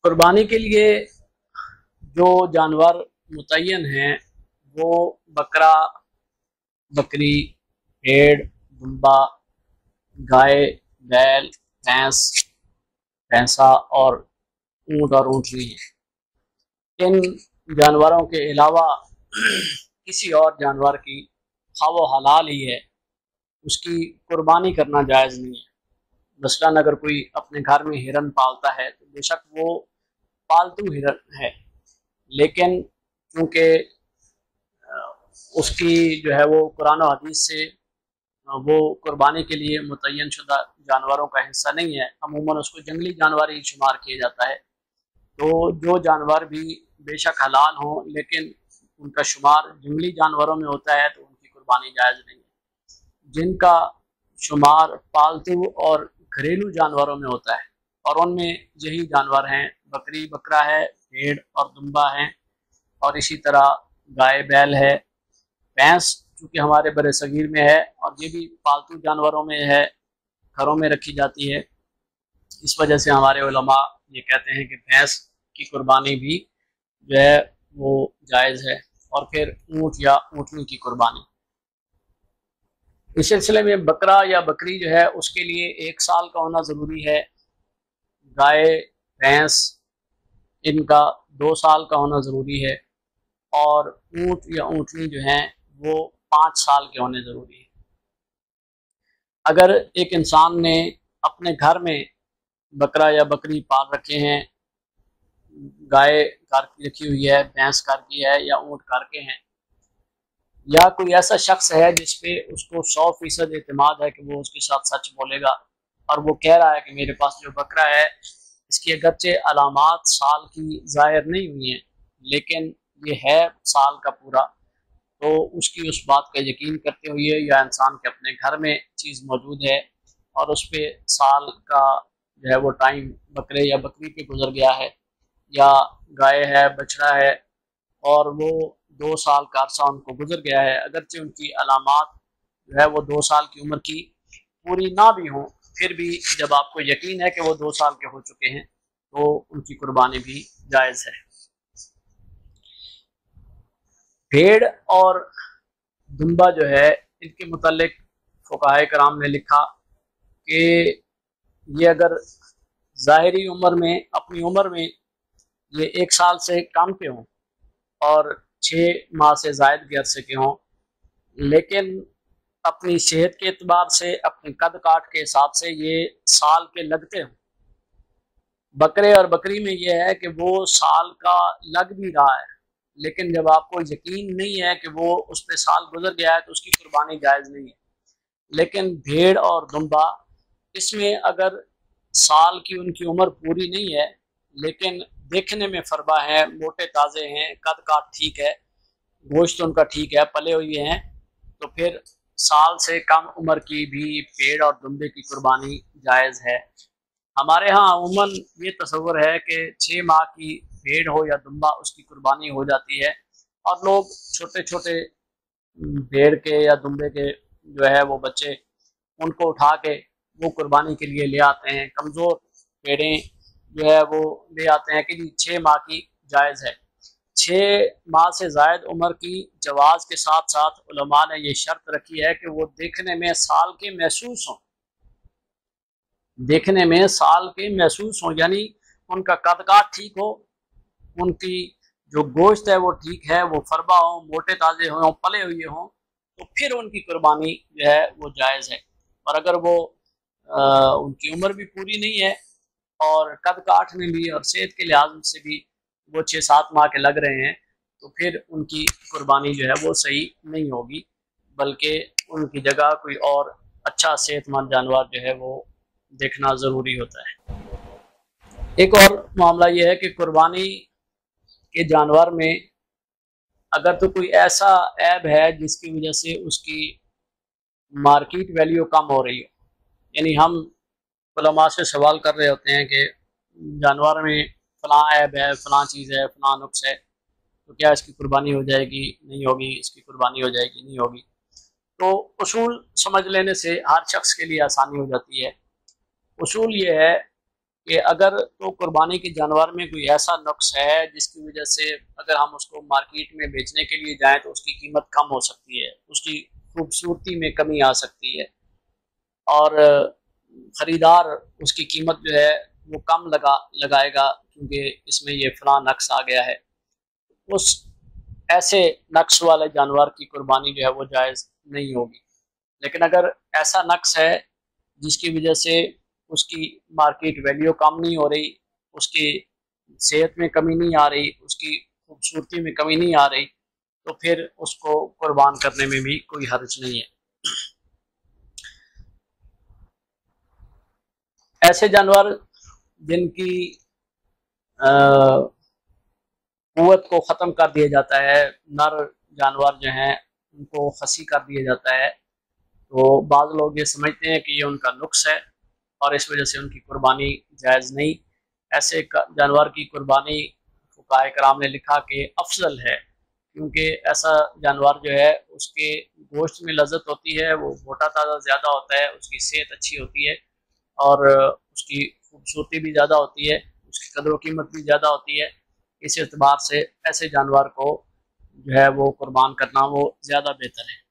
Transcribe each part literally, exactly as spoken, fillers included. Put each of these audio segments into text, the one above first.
कुर्बानी के लिए जो जानवर मुतय्यन हैं वो बकरा, बकरी, भेड़, दुम्बा, गाय, बैल, भैंस, भैंसा और ऊँट और ऊँटनी है। इन जानवरों के अलावा किसी और जानवर की खा वो हलाल ही है, उसकी कुर्बानी करना जायज़ नहीं है। मसलन अगर कोई अपने घर में हिरन पालता है तो बेशक वो पालतू हिरन है, लेकिन क्योंकि उसकी जो है वो कुरान और हदीस से वो कुर्बानी के लिए मुतय्यन शुदा जानवरों का हिस्सा नहीं है, अमूमन उसको जंगली जानवर ही शुमार किया जाता है। तो जो जानवर भी बेशक हलाल हों लेकिन उनका शुमार जंगली जानवरों में होता है तो उनकी कुर्बानी जायज़ नहीं है। जिनका शुमार पालतू और घरेलू जानवरों में होता है और उनमें यही जानवर हैं, बकरी बकरा है, भेड़ और दुम्बा है, और इसी तरह गाय बैल है, भैंस चूँकि हमारे बड़े सगीर में है और ये भी पालतू जानवरों में है, घरों में रखी जाती है। इस वजह से हमारे उलमा ये कहते हैं कि भैंस की कुर्बानी भी जो है वो जायज़ है। और फिर ऊँट या ऊँटनी की कुर्बानी, इस सिलसिले में बकरा या बकरी जो है उसके लिए एक साल का होना ज़रूरी है। गाय भैंस इनका दो साल का होना ज़रूरी है और ऊँट या ऊँटनी जो हैं वो पाँच साल के होने ज़रूरी है। अगर एक इंसान ने अपने घर में बकरा या बकरी पाल रखे हैं, गाय घर की रखी हुई है, भैंस घर की है या ऊँट घर के हैं, या कोई ऐसा शख्स है जिसपे उसको सौ फीसद एतमाद है कि वो उसके साथ सच बोलेगा और वो कह रहा है कि मेरे पास जो बकरा है इसकी अगरचे अलामात साल की ज़ाहिर नहीं हुई हैं लेकिन ये है साल का पूरा, तो उसकी उस बात का यकीन करते हुए या इंसान के अपने घर में चीज़ मौजूद है और उस पर साल का जो है वो टाइम बकरे या बकरी पे गुजर गया है, या गाय है बछड़ा है और वो दो साल का अरसा उनको गुजर गया है, अगरचे उनकी अलामात जो है वो दो साल की उम्र की पूरी ना भी हों, फिर भी जब आपको यकीन है कि वो दो साल के हो चुके हैं तो उनकी कुर्बानी भी जायज़ है। भेड़ और दुम्बा जो है इनके मुतालिक फुक़हाए कराम ने लिखा कि ये अगर ज़ाहिरी उम्र में अपनी उम्र में ये एक साल से कम के हों और छः माह से ज़ायद के अरसे के हों, लेकिन अपनी सेहत के एतबार से अपने कद काट के हिसाब से ये साल के लगते हों। बकरे और बकरी में ये है कि वो साल का लग भी रहा है लेकिन जब आपको यकीन नहीं है कि वो उस पर साल गुजर गया है तो उसकी कुर्बानी जायज़ नहीं है। लेकिन भेड़ और दुम्बा इसमें अगर साल की उनकी उम्र पूरी नहीं है लेकिन देखने में फरबा है, मोटे ताज़े हैं, कद काट ठीक है, गोश्त उनका ठीक है, पले हुए हैं, तो फिर साल से कम उम्र की भी भेड़ और दुम्बे की कुर्बानी जायज़ है। हमारे यहाँ अमूमन ये तस्वर है कि छः माह की भेड़ हो या दुम्बा उसकी कुर्बानी हो जाती है और लोग छोटे छोटे भेड़ के या दुम्बे के जो है वो बच्चे उनको उठा के वो कुर्बानी के लिए ले आते हैं। कमज़ोर भेड़ें जो है वो ले आते हैं कि जी छः माह की जायज़ है। छः माह से ज़ायद उम्र की जवाज़ के साथ साथ उलमा ने ये शर्त रखी है कि वो देखने में साल के महसूस हों, देखने में साल के महसूस हों, यानी उनका कद काट ठीक हो, उनकी जो गोश्त है वो ठीक है, वो फरबा हो, मोटे ताज़े हों, पले हुए हों, तो फिर उनकी कुर्बानी जो है वो जायज़ है। और अगर वो आ, उनकी उम्र भी पूरी नहीं है और कद काठ में भी और सेहत के लिहाज से भी वो छः सात माह के लग रहे हैं तो फिर उनकी कुर्बानी जो है वो सही नहीं होगी, बल्कि उनकी जगह कोई और अच्छा सेहतमंद जानवर जो है वो देखना ज़रूरी होता है। एक और मामला ये है कि कुर्बानी के जानवर में अगर तो कोई ऐसा ऐब है जिसकी वजह से उसकी मार्केट वैल्यू कम हो रही हो, यानी हम उलमा से सवाल कर रहे होते हैं कि जानवर में फ़लाँ ऐब है, फ़लाँ चीज़ है, फ़लाँ नुक्स है, तो क्या इसकी कुर्बानी हो जाएगी, नहीं होगी, इसकी कुर्बानी हो जाएगी, नहीं होगी। तो उसूल समझ लेने से हर शख्स के लिए आसानी हो जाती है। उसूल ये है कि अगर तो कुर्बानी के जानवर में कोई ऐसा नुक्स है जिसकी वजह से अगर हम उसको मार्केट में बेचने के लिए जाएं तो उसकी कीमत कम हो सकती है, उसकी खूबसूरती में कमी आ सकती है और ख़रीदार उसकी कीमत जो है वो कम लगा लगाएगा क्योंकि इसमें ये फलां नक्स आ गया है, उस ऐसे नक्स वाले जानवर की कुर्बानी जो है वो जायज़ नहीं होगी। लेकिन अगर ऐसा नक्स है जिसकी वजह से उसकी मार्केट वैल्यू कम नहीं हो रही, उसकी सेहत में कमी नहीं आ रही, उसकी खूबसूरती में कमी नहीं आ रही, तो फिर उसको कुर्बान करने में भी कोई हर्ज नहीं है। ऐसे जानवर जिनकी कुव्वत को ख़त्म कर दिया जाता है, नर जानवर जो हैं उनको खसी कर दिया जाता है, तो बाज़ लोग ये समझते हैं कि ये उनका नुक्स है और इस वजह से उनकी कुर्बानी जायज़ नहीं। ऐसे जानवर की कुर्बानी फुक़हाए कराम ने लिखा कि अफजल है, क्योंकि ऐसा जानवर जो है उसके गोश्त में लज़्ज़त होती है, वो मोटा ताज़ा ज़्यादा होता है, उसकी सेहत अच्छी होती है और उसकी खूबसूरती भी ज़्यादा होती है, उसकी कदर व कीमत भी ज़्यादा होती है। इस एतबार से ऐसे जानवर को जो है वो कुर्बान करना वो ज़्यादा बेहतर है।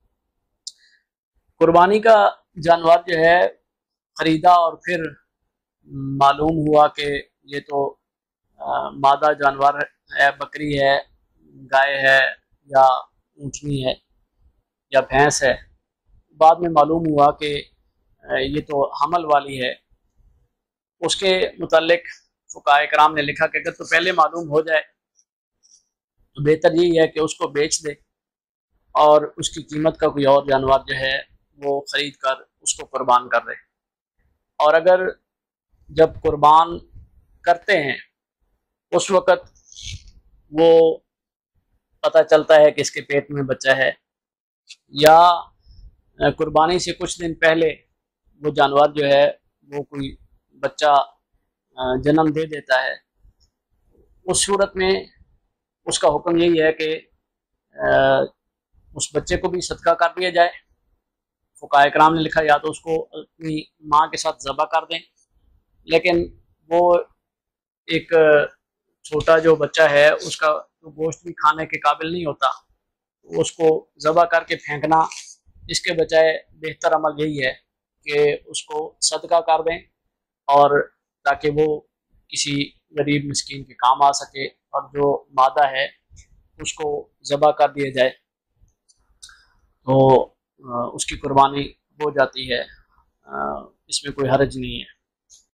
कुर्बानी का जानवर जो है ख़रीदा और फिर मालूम हुआ कि ये तो आ, मादा जानवर है, बकरी है, गाय है या ऊँटनी है या भैंस है, बाद में मालूम हुआ कि ये तो हमल वाली है, उसके मुतालिक फुक़हाए कराम ने लिखा कि अगर तो पहले मालूम हो जाए तो बेहतर यही है कि उसको बेच दे और उसकी कीमत का कोई और जानवर जो है वो ख़रीद कर उसको कुर्बान कर दे। और अगर जब कुर्बान करते हैं उस वक़्त वो पता चलता है कि इसके पेट में बच्चा है या कुर्बानी से कुछ दिन पहले वो जानवर जो है वो कोई बच्चा जन्म दे देता है, उस सूरत में उसका हुक्म यही है कि उस बच्चे को भी सदका कर दिया जाए। फुक़हाए कराम ने लिखा या तो उसको अपनी माँ के साथ ज़बह कर दें, लेकिन वो एक छोटा जो बच्चा है उसका तो गोश्त भी खाने के काबिल नहीं होता, उसको ज़बह करके फेंकना, इसके बजाय बेहतर अमल यही है कि उसको सदका कर दें और ताकि वो किसी गरीब मिस्कीन के काम आ सके और जो मादा है उसको ज़बह कर दिया जाए तो उसकी कुर्बानी हो जाती है, इसमें कोई हर्ज नहीं है।